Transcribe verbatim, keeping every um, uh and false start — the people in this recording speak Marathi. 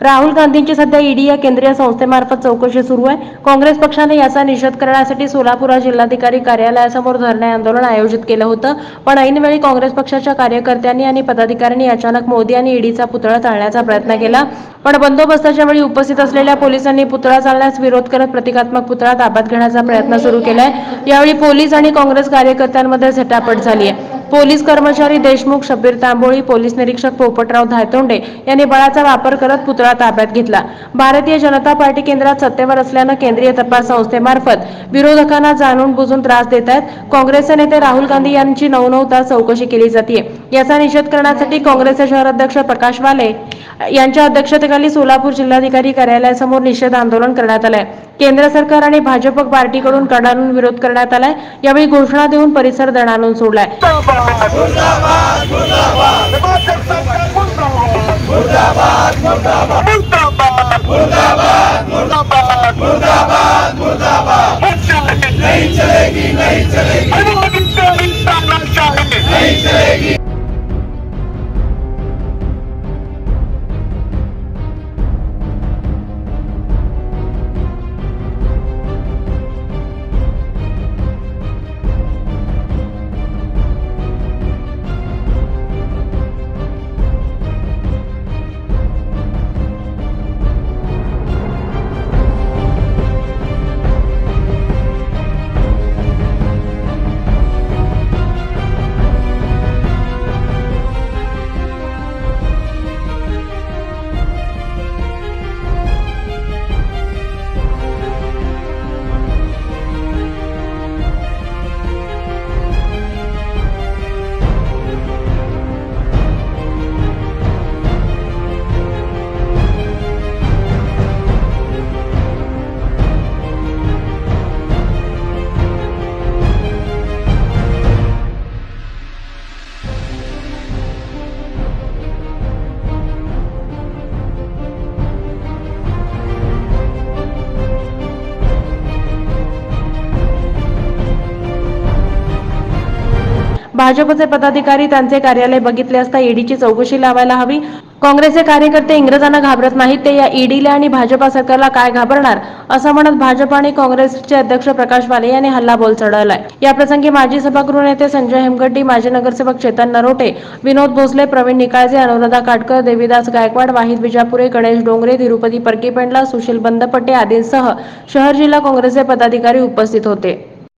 राहुल गांधींची सध्या ईडी या केंद्रीय संस्थेमार्फत चौकशी सुरू आहे। काँग्रेस पक्षाने याचा निषेध करण्यासाठी सोलापूर जिल्हाधिकारी कार्यालयासमोर धरणे आंदोलन आयोजित केलं होतं, पण ऐनवेळी काँग्रेस पक्षाच्या कार्यकर्त्यांनी आणि पदाधिकाऱ्यांनी अचानक मोदी आणि ईडीचा पुतळा जाळण्याचा प्रयत्न केला, पण बंदोबस्ताच्या वेळी उपस्थित असलेल्या पोलिसांनी पुतळा जाळण्यास विरोध करत प्रतिकात्मक पुतळा ताब्यात घेण्याचा प्रयत्न सुरू केलाय। यावेळी पोलीस आणि काँग्रेस कार्यकर्त्यांमध्ये झटापट झाली आहे। पोलीस कर्मचारी देशमुख, शब्बीर तांबोळी, पोलीस निरीक्षक पोपटराव धायतोंडे यांनी बळाचा वापर करत पुतळा ताब्यात घेतला। भारतीय जनता पार्टी केंद्रात सत्तेवर असल्यानं केंद्रीय तपास संस्थेमार्फत विरोधकांना जाणून बुजून त्रास देत आहेत। काँग्रेसचे नेते राहुल गांधी यांची नऊ नऊ तास चौकशी केली जाते। याचा निषेध करण्यासाठी काँग्रेसचे शहराध्यक्ष प्रकाश वाले यांच्या अध्यक्षतेखाली सोलापूर जिल्हाधिकारी कार्यालयासमोर निषेध आंदोलन करण्यात आले। केंद्र सरकार आणि भाजप पार्टीकडून कडाडून विरोध करण्यात आलाय। यावेळी घोषणा देऊन परिसर दणाणून सोडलाय। नहीं चलेगी, नहीं चलेगी, नहीं चलेगी। भाजपचे पदाधिकारी त्यांचे कार्यालय बघितले असता ईडीची चौकशी लावायला हवी। काँग्रेसचे कार्यकर्ते इंग्रजांना घाबरत नाहीत, ते या ईडीला आणि भाजपा सरकारला काय घाबरणार असं म्हणत भाजप आणि काँग्रेसचे अध्यक्ष प्रकाश वाले यांनी हल्लाबोल चढवलाय। या प्रसंगी माजी सभागृह नेते संजय हेमगड्डी, माजी नगरसेवक चेतन नरोटे, विनोद भोसले, प्रवीण निकाळजे, अनुराधा काटकर, देवीदास गायकवाड, वाहिद बिजापुरे, गणेश डोंगरे, तिरुपती परकीपेंडला, सुशील बंदपट्टे आदींसह शहर जिल्हा काँग्रेसचे पदाधिकारी उपस्थित होते।